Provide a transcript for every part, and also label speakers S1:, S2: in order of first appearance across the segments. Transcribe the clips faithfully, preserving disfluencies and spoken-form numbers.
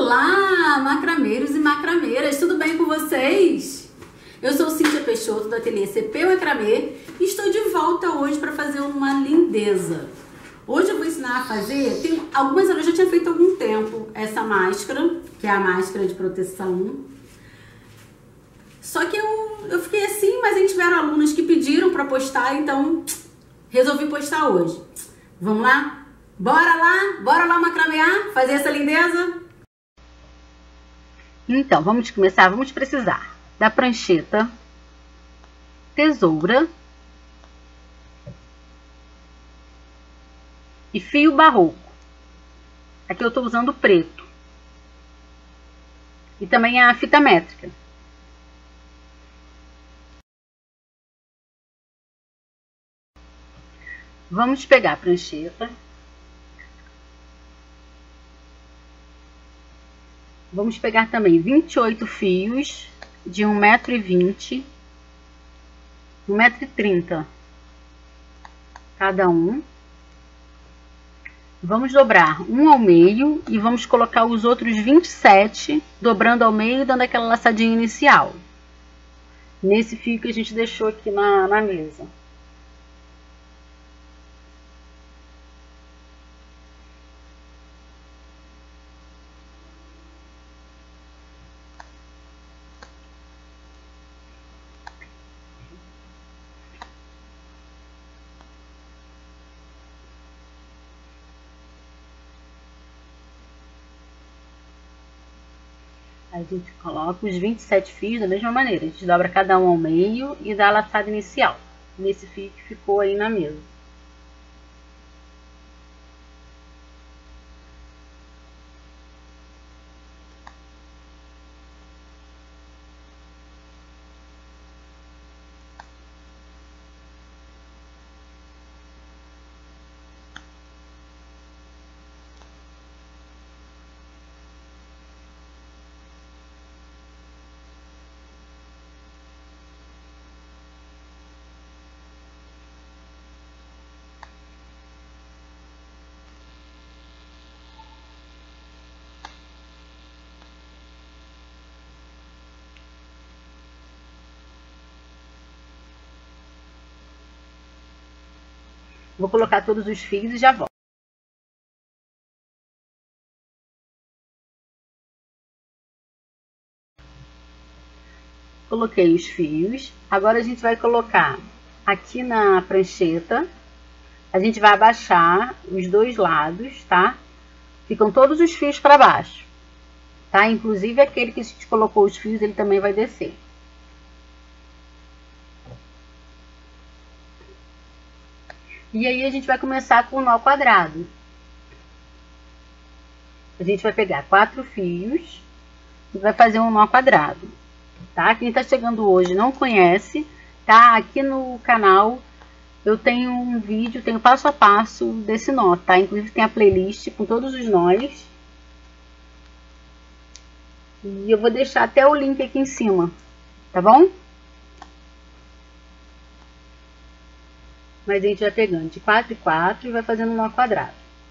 S1: Olá, macrameiros e macrameiras, tudo bem com vocês? Eu sou Cíntia Peixoto, do Ateliê C P Macramê, e estou de volta hoje para fazer uma lindeza. Hoje eu vou ensinar a fazer, tem algumas eu já tinha feito há algum tempo, essa máscara, que é a máscara de proteção. Só que eu, eu fiquei assim, mas aí tiveram alunos que pediram para postar, então resolvi postar hoje. Vamos lá? Bora lá? Bora lá macramear? Fazer essa lindeza?
S2: Então, vamos começar. Vamos precisar da prancheta, tesoura e fio barroco. Aqui eu estou usando preto. E também a fita métrica. Vamos pegar a prancheta. Vamos pegar também vinte e oito fios de um metro e vinte, um metro e trinta cada um. Vamos dobrar um ao meio e vamos colocar os outros vinte e sete dobrando ao meio e dando aquela laçadinha inicial. Nesse fio que a gente deixou aqui na, na mesa. A gente coloca os vinte e sete fios da mesma maneira. A gente dobra cada um ao meio e dá a laçada inicial. Nesse fio que ficou aí na mesa. Vou colocar todos os fios e já volto. Coloquei os fios. Agora a gente vai colocar aqui na prancheta. A gente vai abaixar os dois lados, tá? Ficam todos os fios para baixo, tá? Inclusive aquele que a gente colocou os fios, ele também vai descer. E aí a gente vai começar com o nó quadrado. A gente vai pegar quatro fios e vai fazer um nó quadrado, tá? Quem tá chegando hoje não conhece, tá? Aqui no canal eu tenho um vídeo, tenho passo a passo desse nó, tá? Inclusive tem a playlist com todos os nós. E eu vou deixar até o link aqui em cima, tá bom? Mas a gente vai pegando de quatro em quatro e vai fazendo um nó quadrado.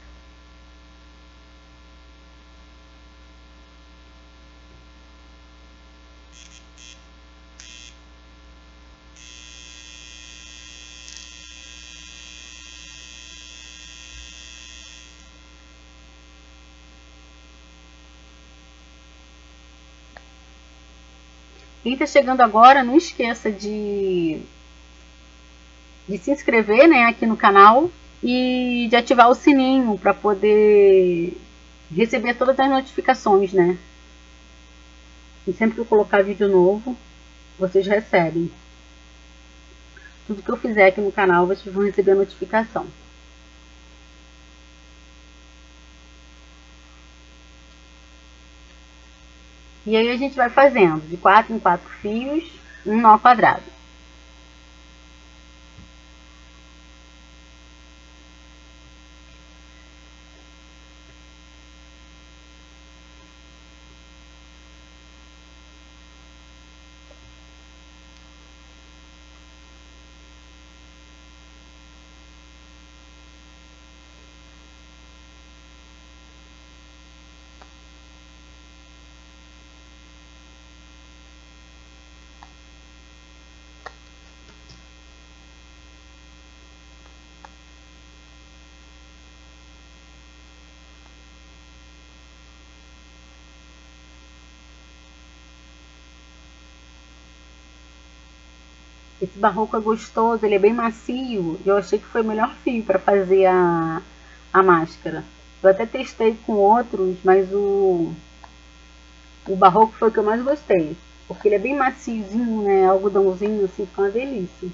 S2: Quem está chegando agora, não esqueça de, de se inscrever, né, aqui no canal e de ativar o sininho para poder receber todas as notificações, né? E sempre que eu colocar vídeo novo, vocês recebem. Tudo que eu fizer aqui no canal, vocês vão receber a notificação. E aí a gente vai fazendo de quatro em quatro fios, um nó quadrado. Esse barroco é gostoso, ele é bem macio. Eu achei que foi o melhor fio para fazer a, a máscara. Eu até testei com outros, mas o, o barroco foi o que eu mais gostei. Porque ele é bem maciozinho, né? Algodãozinho, assim, fica uma delícia.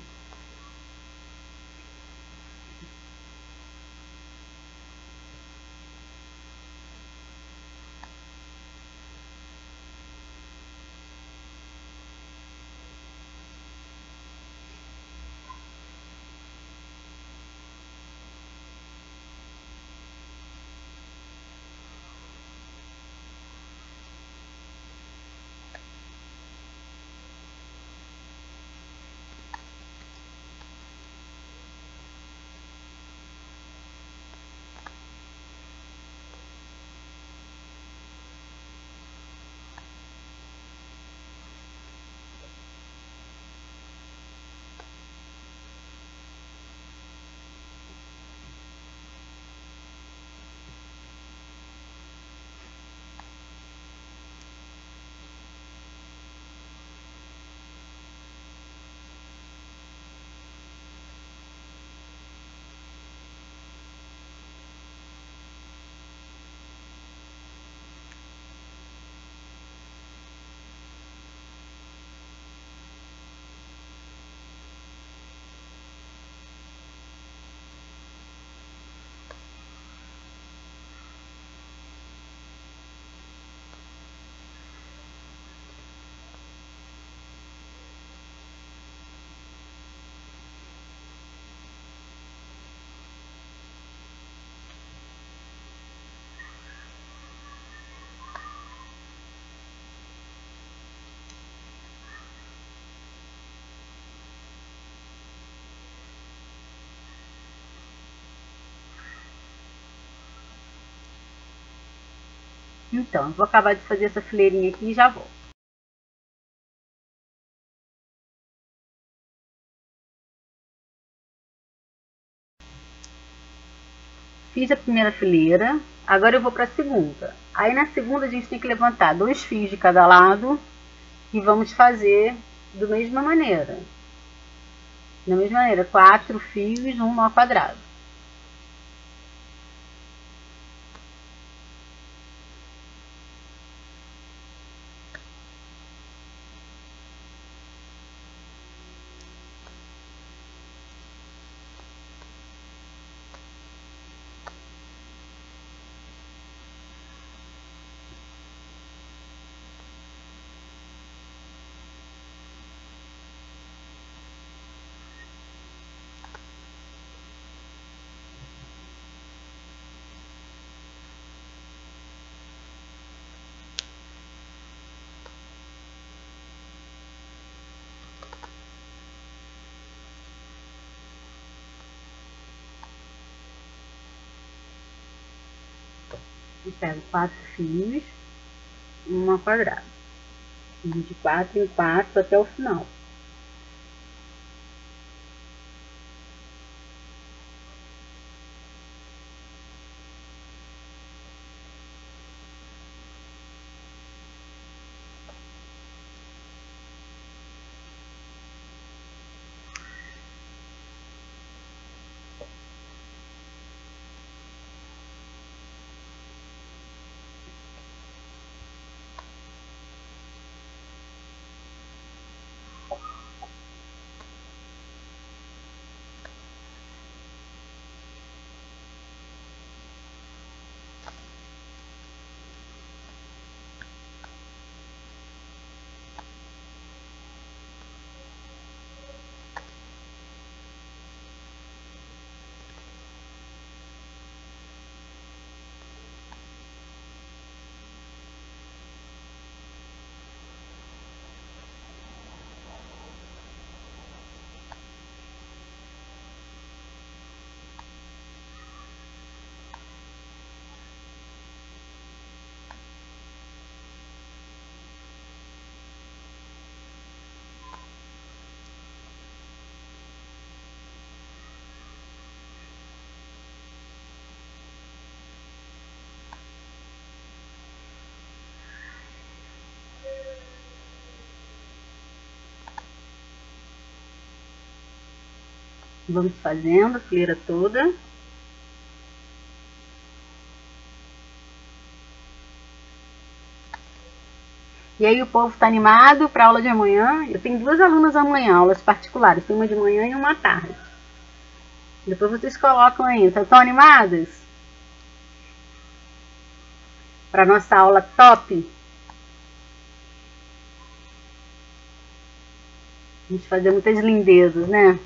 S2: Então, eu vou acabar de fazer essa fileirinha aqui e já volto. Fiz a primeira fileira, agora eu vou para a segunda. Aí na segunda a gente tem que levantar dois fios de cada lado e vamos fazer da mesma maneira. Da mesma maneira, quatro fios, um nó quadrado. Eu pego quatro fios, um nó quadrado, de quatro em quatro até o final. Vamos fazendo a fileira toda. E aí o povo tá animado para aula de amanhã. Eu tenho duas alunas amanhã, aulas particulares. Tem uma de manhã e uma à tarde. Depois vocês colocam aí. Estão animadas? Para nossa aula top? Vamos fazer muitas lindezas, né?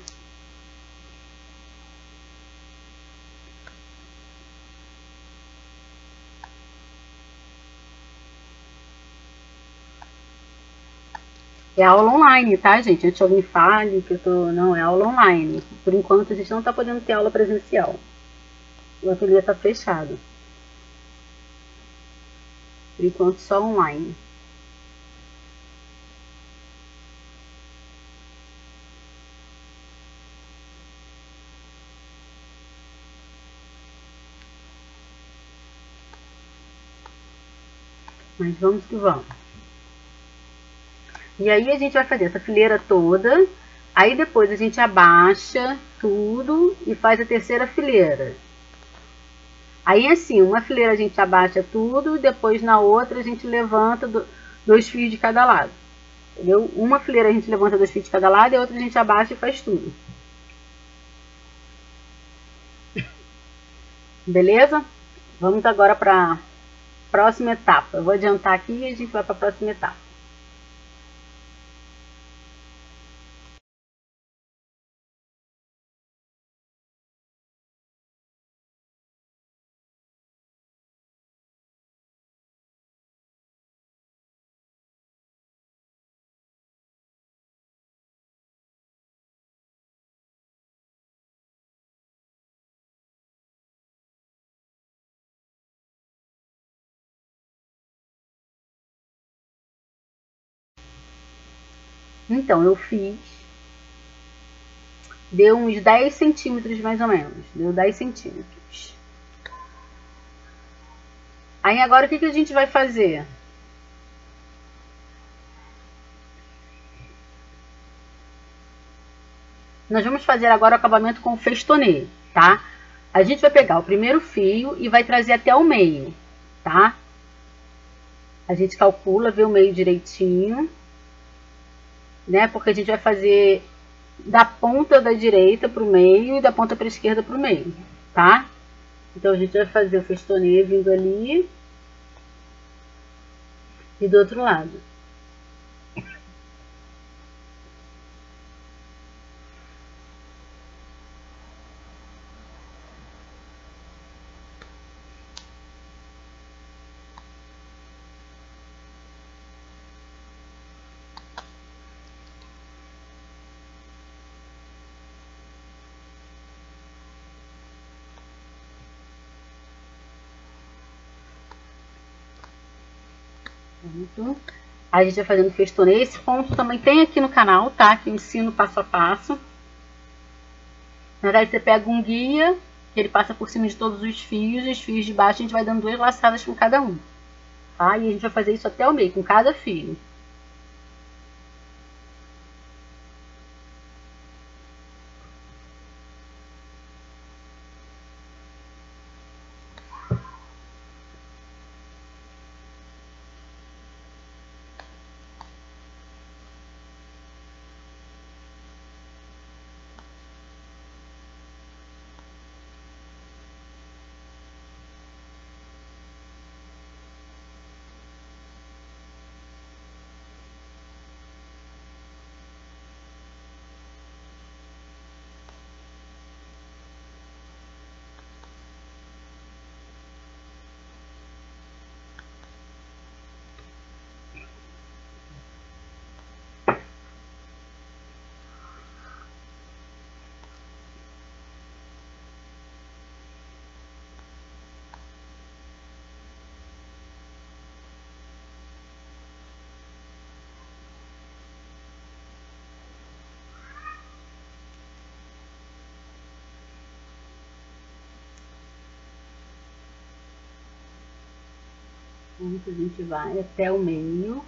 S2: É aula online, tá, gente? Antes de alguém fale que eu tô... Não, é aula online. Por enquanto a gente não tá podendo ter aula presencial. O ateliê tá fechado. Por enquanto só online. Mas vamos que vamos. E aí a gente vai fazer essa fileira toda. Aí depois a gente abaixa tudo e faz a terceira fileira. Aí assim, uma fileira a gente abaixa tudo, depois na outra a gente levanta do, dois fios de cada lado. Entendeu? Uma fileira a gente levanta dois fios de cada lado e a outra a gente abaixa e faz tudo. Beleza? Vamos agora para a próxima etapa. Eu vou adiantar aqui e a gente vai para a próxima etapa. Então, eu fiz, deu uns dez centímetros mais ou menos, deu dez centímetros. Aí agora o que, que a gente vai fazer? Nós vamos fazer agora o acabamento com festonê, tá? A gente vai pegar o primeiro fio e vai trazer até o meio, tá? A gente calcula, vê o meio direitinho, né? Porque a gente vai fazer da ponta da direita para o meio e da ponta para a esquerda para o meio, tá? Então a gente vai fazer o festonê vindo ali e do outro lado. Pronto. A gente vai fazendo festonê. Esse ponto também tem aqui no canal, tá? Que eu ensino passo a passo. Na verdade, você pega um guia, que ele passa por cima de todos os fios, e os fios de baixo a gente vai dando duas laçadas com cada um, tá? E a gente vai fazer isso até o meio, com cada fio. Então, a gente vai até o meio.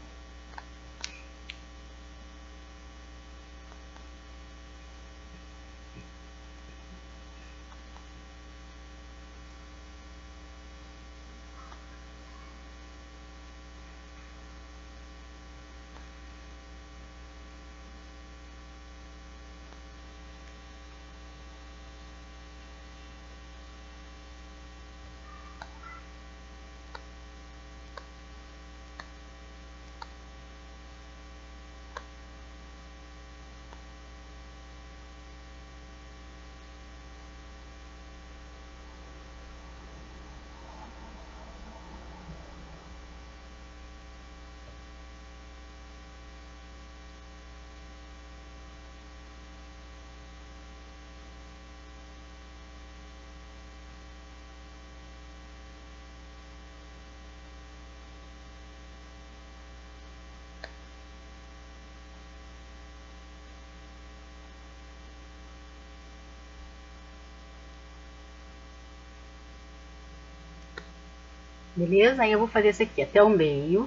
S2: Beleza? Aí eu vou fazer esse aqui até o meio.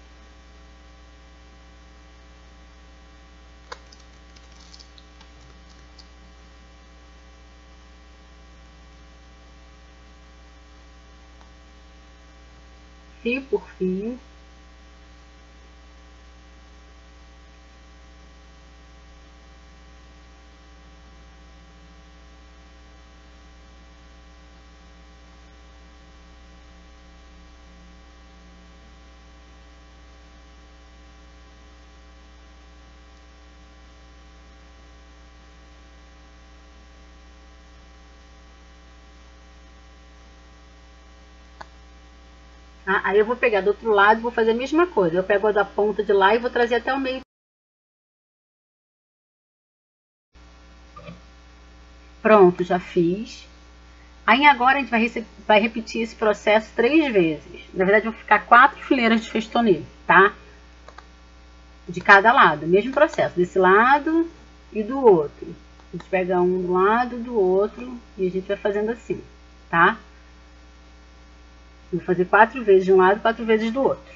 S2: Fio por fio. Ah, aí eu vou pegar do outro lado e vou fazer a mesma coisa. Eu pego a da ponta de lá e vou trazer até o meio. Pronto, já fiz. Aí agora a gente vai, vai repetir esse processo três vezes. Na verdade, vão ficar quatro fileiras de festonê, tá? De cada lado, mesmo processo, desse lado e do outro. A gente pega um do lado do outro e a gente vai fazendo assim, tá? Vou fazer quatro vezes de um lado, quatro vezes do outro.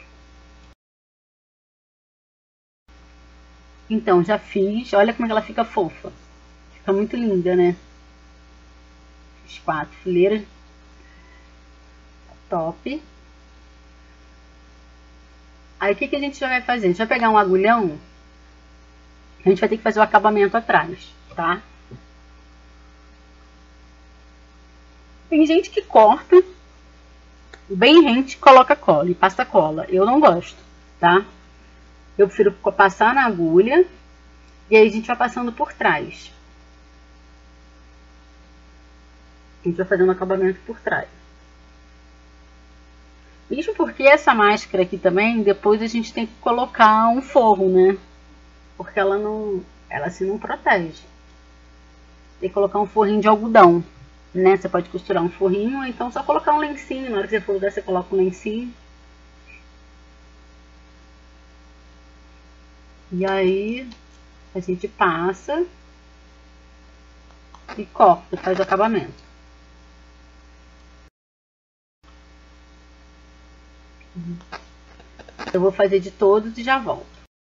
S2: Então, já fiz. Olha como ela fica fofa. Fica muito linda, né? Fiz quatro fileiras. Top. Aí, o que, que a gente já vai fazer? A gente vai pegar um agulhão. A gente vai ter que fazer o acabamento atrás, tá? Tem gente que corta bem rente, coloca cola e passa cola. Eu não gosto, tá? Eu prefiro passar na agulha e aí a gente vai passando por trás. A gente vai fazendo o acabamento por trás. Mesmo porque essa máscara aqui também, depois a gente tem que colocar um forro, né? Porque ela não, ela assim não protege. Tem que colocar um forrinho de algodão, né? Você pode costurar um forrinho, ou então só colocar um lencinho. Na hora que você for usar, você coloca um lencinho. E aí a gente passa e corta, faz o acabamento. Eu vou fazer de todos e já volto.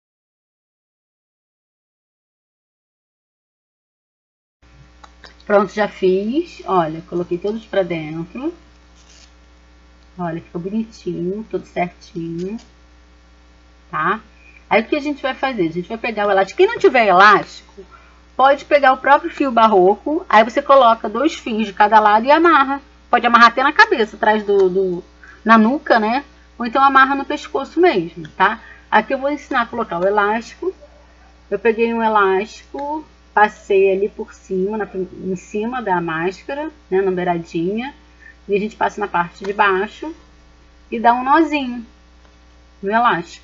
S2: Pronto, já fiz. Olha, coloquei todos pra dentro. Olha, ficou bonitinho, tudo certinho. Tá? Aí o que a gente vai fazer? A gente vai pegar o elástico. Quem não tiver elástico, pode pegar o próprio fio barroco. Aí você coloca dois fios de cada lado e amarra. Pode amarrar até na cabeça, atrás do, do na nuca, né? Ou então amarra no pescoço mesmo, tá? Aqui eu vou ensinar a colocar o elástico. Eu peguei um elástico, passei ali por cima, na, em cima da máscara, né, na beiradinha. E a gente passa na parte de baixo e dá um nozinho no elástico.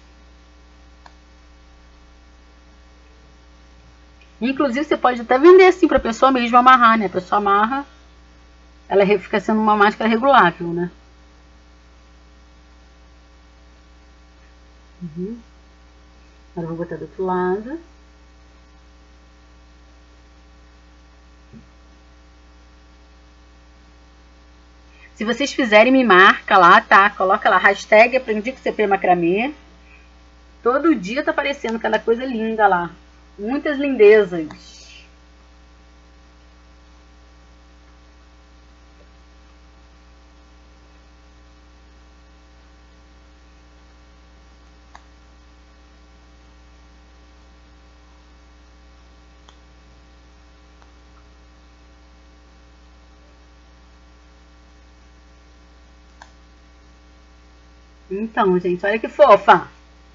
S2: Inclusive, você pode até vender assim para a pessoa mesmo amarrar, né? A pessoa amarra, ela fica sendo uma máscara regulável, né? Uhum. Agora eu vou botar do outro lado. Se vocês fizerem, me marca lá, tá? Coloca lá, hashtag aprendi com C P macramê. Todo dia tá aparecendo cada coisa linda lá. Muitas lindezas. Então, gente, olha que fofa.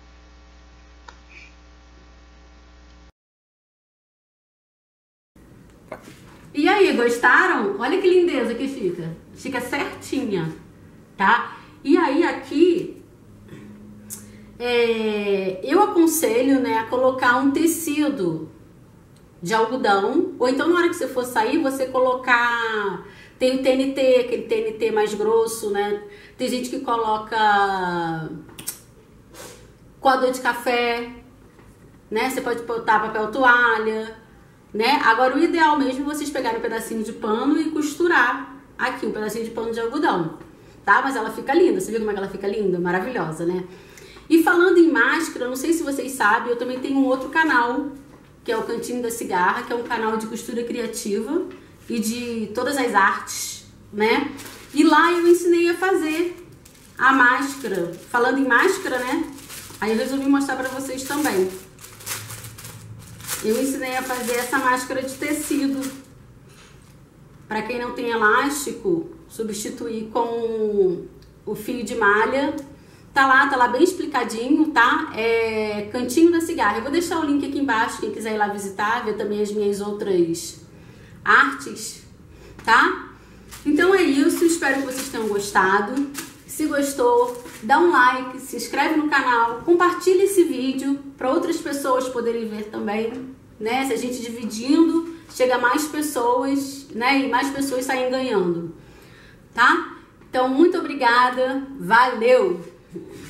S1: E aí, gostaram? Olha que lindeza que fica. Fica certinha, tá? E aí, aqui, é, eu aconselho, né, a colocar um tecido de algodão. Ou então, na hora que você for sair, você colocar... Tem o T N T, aquele T N T mais grosso, né? Tem gente que coloca coador de café, né? Você pode botar papel toalha, né? Agora, o ideal mesmo é vocês pegarem um pedacinho de pano e costurar aqui, um pedacinho de pano de algodão, tá? Mas ela fica linda, você viu como é que ela fica linda? Maravilhosa, né? E falando em máscara, não sei se vocês sabem, eu também tenho um outro canal, que é o Cantinho da Cigarra, que é um canal de costura criativa e de todas as artes, né? E lá eu ensinei a fazer a máscara. Falando em máscara, né? Aí eu resolvi mostrar pra vocês também. Eu ensinei a fazer essa máscara de tecido. Pra quem não tem elástico, substituir com o fio de malha. Tá lá, tá lá bem explicadinho, tá? É Cantinho da Cigarra. Eu vou deixar o link aqui embaixo, quem quiser ir lá visitar, ver também as minhas outras artes, tá? Então é isso, espero que vocês tenham gostado. Se gostou, dá um like, se inscreve no canal, compartilha esse vídeo para outras pessoas poderem ver também, né? Se a gente dividindo, chega a mais pessoas, né? E mais pessoas saem ganhando, tá? Então, muito obrigada, valeu!